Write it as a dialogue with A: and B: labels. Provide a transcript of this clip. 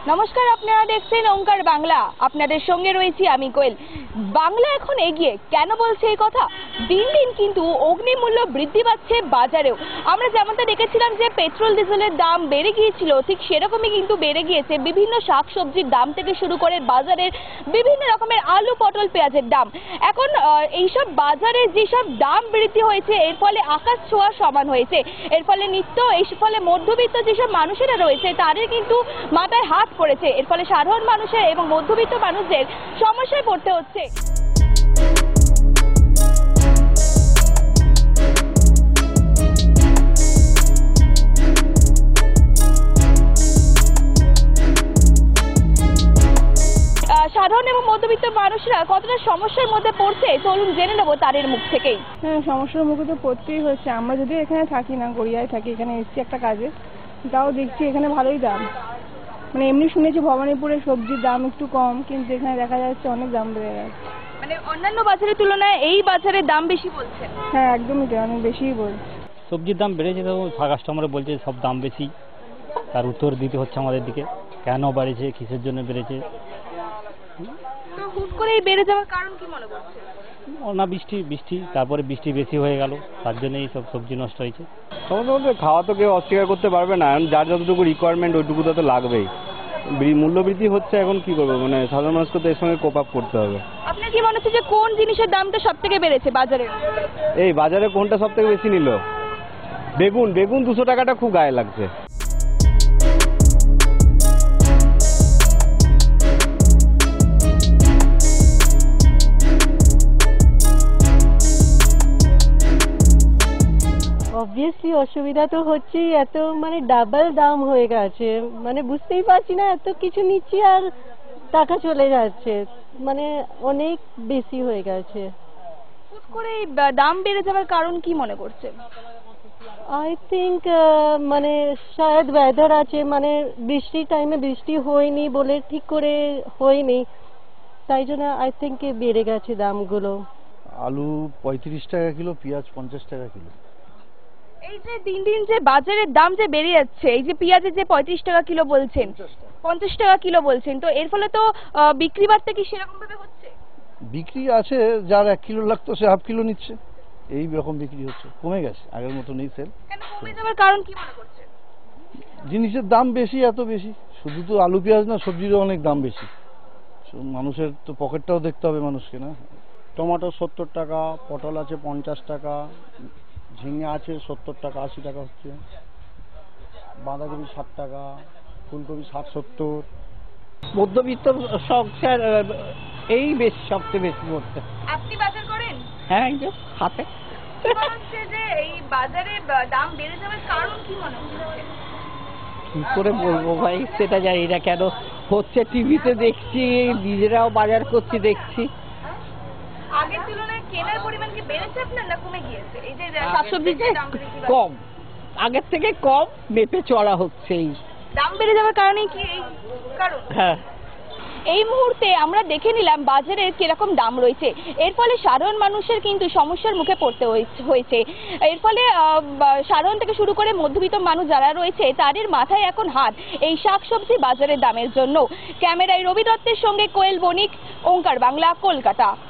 A: নমস্কার, আপনারা দেখছেন ওঙ্কার বাংলা। আপনাদের সঙ্গে রয়েছি আমি কোয়েল। বাংলা এখন এগিয়ে কেন বলছে এই কথা? দিন দিন কিন্তু অগ্নিমূল্য বৃদ্ধি পাচ্ছে বাজারেও। আমরা যেমনটা দেখেছিলাম যে পেট্রোল ডিজেলের দাম বেড়ে গিয়েছিল, ঠিক সেরকমই কিন্তু বেড়ে গিয়েছে বিভিন্ন শাকসবজির দাম থেকে শুরু করে বাজারের বিভিন্ন রকমের আলু, পটল, পেঁয়াজের দাম। এখন এইসব বাজারে যেসব দাম বৃদ্ধি হয়েছে, এর ফলে আকাশ ছোঁয়া সমান হয়েছে। এর ফলে মধ্যবিত্ত যেসব মানুষেরা রয়েছে তাদের কিন্তু মাথায় হাত পড়েছে। এর ফলে সাধারণ মানুষের এবং মধ্যবিত্ত মানুষদের সমস্যায় পড়তে হচ্ছে। সাধারণ এবং মধ্যবিত্ত মানুষরা কতটা সমস্যার মধ্যে পড়ছে চলুন জেনে নেব তাদের মুখ থেকেই।
B: হ্যাঁ, সমস্যার মুখে তো পড়তেই হচ্ছে। আমরা যদি এখানে থাকি না, গড়িয়ায় থাকি, এখানে এসছি একটা কাজে, তাও দেখছি এখানে ভালোই দাম। মানে এমনি শুনেছি ভবানীপুরে সবজির দাম একটু কম, কিন্তু এখানে দেখা যাচ্ছে অনেক দাম বেড়ে গেছে।
A: মানে অন্যান্য বাজারের তুলনায় এই বাজারের দাম বেশি বলছে?
B: হ্যাঁ, একদমই তাই, অনেক বেশিই বলছে।
C: সবজির দাম বেড়েছে, তো কাস্টমার বলছে সব দাম বেশি। তার উত্তর দিতে হচ্ছে আমাদের দিকে, কেন বাড়েছে, কিসের জন্য বেড়েছে।
A: তো হুট করেই বেড়ে যাওয়ার কারণ কি মনে করছে?
C: না, বৃষ্টি তারপরে বৃষ্টি বেশি হয়ে গেল, তার জন্য এই সব সবজি নষ্ট হয়েছে।
D: সমস্ত খাওয়া তো কেউ অস্বীকার করতে পারবে না, যার যতটুকু রিকোয়ারমেন্ট ওইটুকু তো লাগবেই। মূল্য বৃদ্ধি হচ্ছে, এখন কি করবে, মানে সাধারণ মানুষকে তো এর সঙ্গে কোপ আপ করতে হবে।
A: আপনার কি মনে হচ্ছে যে কোন জিনিসের দামটা সব থেকে বেড়েছে বাজারে?
D: এই বাজারে কোনটা সব থেকে বেশি নিল? বেগুন 200 টাকাটা খুব গায়ে লাগছে।
E: অবভিয়াসলি অসুবিধা তো হচ্ছেই, এত মানে ডাবল দাম হয়ে গেছে, মানে বুঝতেই পারছি না, এত কিছু নিচ্ছি আর টাকা চলে যাচ্ছে, মানে অনেক বেশি হয়ে গেছে।
A: হুট করে এই দাম বেড়ে যাওয়ার কারণ কি মনে করছে?
E: আই থিঙ্ক মানে শায়দ ওয়েদার আছে, মানে বৃষ্টির টাইমে বৃষ্টি হয়নি বলে ঠিক করে হয়নি, তাই জন্য আই থিঙ্ক বেড়ে গেছে দামগুলো।
F: আলু 35 টাকা কিলো, পেঁয়াজ 50 টাকা কিলো।
A: এই যে দিন দিন যে বাজারের দাম যে বেড়ে যাচ্ছে, এই যে পেঁয়াজের যে 35 টাকা কিলো বলছেন, 50 টাকা কিলো বলছেন, তো এর ফলে তো বিক্রি বাড়তে কি সেরকম ভাবে হচ্ছে?
F: বিক্রি আছে, যার 1 কিলো লাগতো সে হাফ কিলো নিচ্ছে, এই রকম বিক্রি হচ্ছে, কমে গেছে, আগের মতো নেই সেল।
A: কেন কমে যাওয়ার কারণ কি মনে করছেন?
F: জিনিসের দাম বেশি, এত বেশি, শুধু তো আলু পেঁয়াজ না, সবজিরও অনেক দাম বেশি। মানুষের তো পকেটটাও দেখতে হবে মানুষকে, না?
G: টমেটো 70 টাকা, পটল আছে 50 টাকা, ঝিঙে আছে 70 টাকা 80 টাকা হচ্ছে, বাঁধাকপি 60 টাকা, ফুলকপি 60-70।
H: মধ্যবিত্ত সংসার এই বেশি, সবচেয়ে বেশি পড়ছে।
A: আপনি বাজার করেন?
H: হ্যাঁ, এই যে হাতে।
A: মনে হচ্ছে যে এই বাজারে দাম বেড়ে যাওয়ার কারণ কি মনে হচ্ছে?
H: কি করে বলবো ভাই, সেটা জানি না কেন হচ্ছে, টিভিতে দেখছি, নিজেরাও বাজার করছি, দেখছি।
A: আগের তুলনায় কেনার পরিমাণ কি বেড়েছে আপনার, না কমে গিয়েছে? এই যে শাকসবজির দাম
H: কম, আগের থেকে কম, মেপে চলা হচ্ছে। এই
A: দাম বেড়ে যাওয়ার কারণে কি এই কারণ?
H: হ্যাঁ,
A: এই মুহূর্তে আমরা দেখে নিলাম বাজারের কিরকম দাম রয়েছে। এর ফলে সাধারণ মানুষের কিন্তু সমস্যার মুখে পড়তে হয়েছে। এর ফলে সাধারণ থেকে শুরু করে মধ্যবিত্ত মানুষ যারা রয়েছে তাদের মাথায় এখন হাত এই শাকসবজি বাজারের দামের জন্য। ক্যামেরায় রবি দত্তের সঙ্গে কোয়েল বণিক, ওঙ্কার বাংলা, কলকাতা।